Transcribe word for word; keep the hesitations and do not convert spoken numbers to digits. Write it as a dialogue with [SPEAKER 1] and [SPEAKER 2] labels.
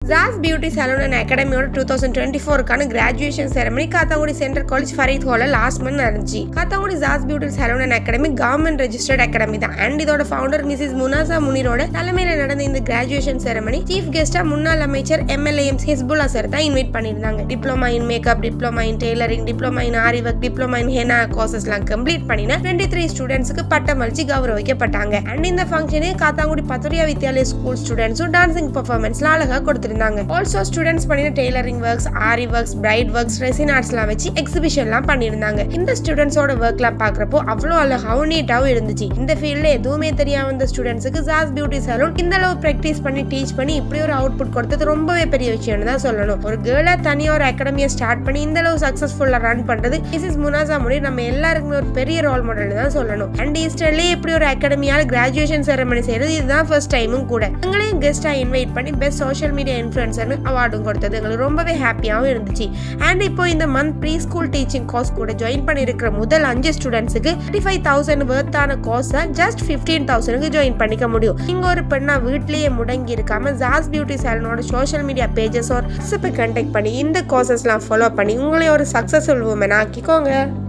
[SPEAKER 1] Shaz Beauty Salon and Academy twenty twenty-four கான graduation ceremony Kattankudy Central College Farid Hall last month நடந்துச்சு. Kattankudy Shaz Beauty Salon and Academy government registered academy தான். And இதோட founder Missus Munasa Muniroட தலைமையில நடந்த இந்த graduation ceremony chief guest முன்னாள் அமைச்சர் M L A M Hezbollah sir தான் இன்வைட் பண்ணிருந்தாங்க. Diploma in makeup, diploma in tailoring, diploma in ari work, diploma in henna courses எல்லாம் கம்ப்ளீட் பண்ணின twenty-three ஸ்டூடண்ட்ஸ்க்கு பட்டம் அளிச்சு கௌரவிக்கப்பட்டாங்க. And இந்த ஃபங்க்ஷனே காத்தாங்குடி பத்துரியா வித்யாலயா ஸ்கூல் ஸ்டூடண்ட்ஸும் டான்சிங் பெர்ஃபார்மன்ஸ்ல அழகா கொடுத்திருந்தாங்க. Also students பண்ணின tailoring works, aari works, braid works, resin ஆர்ட்ஸ்லாம் வச்சு எக்ஸிபிஷன்லாம் பண்ணிருந்தாங்க. இந்த ஸ்டூடண்ட்ஸோட ஒர்க்லாம் பார்க்கறப்போ அவ்வளோ அழகாவும் நீட்டாவும் இருந்துச்சு. இந்த ஃபீல்ட்ல எதுவுமே தெரியாம வந்த ஸ்டூடண்ட்ஸ்க்கு Shaz Beauty Salon இந்த அளவு பிராக்டிஸ் பண்ணி டீச் பண்ணி இப்படி ஒரு அவுட்புட் கொடுத்தது ரொம்பவே பெரிய விஷயம்னு தான் சொல்லணும். ஒரு கேர்ளா தனியா ஒரு அகாடமியை ஸ்டார்ட் பண்ணி இந்த அளவு சக்சஸ்ஃபுல்லா ரன் பண்றது மிஸ்ஸஸ் முனாசா முனி நம்ம எல்லாருக்குமே ஒரு பெரிய ரோல் மாடல் தான் சொல்லணும். அண்ட் ஈஸ்டர்லயே இப்படி ஒரு அகாடமியால கிராஜுவேஷன் செரமனி செய்யறது இதுதான் ஃபர்ஸ்ட் டைமும் கூட. எங்களையும் கெஸ்டா இன்வைட் பண்ணி பெஸ்ட் சோஷியல் மீடியா இன்ஃப்ளூயன்சர்னு அவார்டும் கொடுத்தது எங்களுக்கு ரொம்பவே ஹாப்பியாகவும் இருந்துச்சு. அண்ட் இப்போ இந்த month pre school teaching course கூட ஜாயின் பண்ணிருக்கிற முதல் அஞ்சு ஸ்டூடெண்ட்ஸுக்கு தேர்ட்டி ஃபைவ் தௌசண்ட் வர்த்தான கோர்ஸை ஜஸ்ட் ஃபிஃப்டீன் தௌசண்ட்க்கு ஜாயின் பண்ணிக்க முடியும். நீங்க ஒரு பெண்ணா வீட்லயே முடங்கி இருக்காம Shaz Beauty Salonோட சோஷியல் மீடியா பேஜஸ் ஒரு வாட்ஸ்அப்பை கண்டெக்ட் பண்ணி இந்த கோர்சஸ்லாம் ஃபாலோ பண்ணி உங்களையும் ஒரு சக்சஸ்ஃபுல் உமன் ஆக்கிக்கோங்க.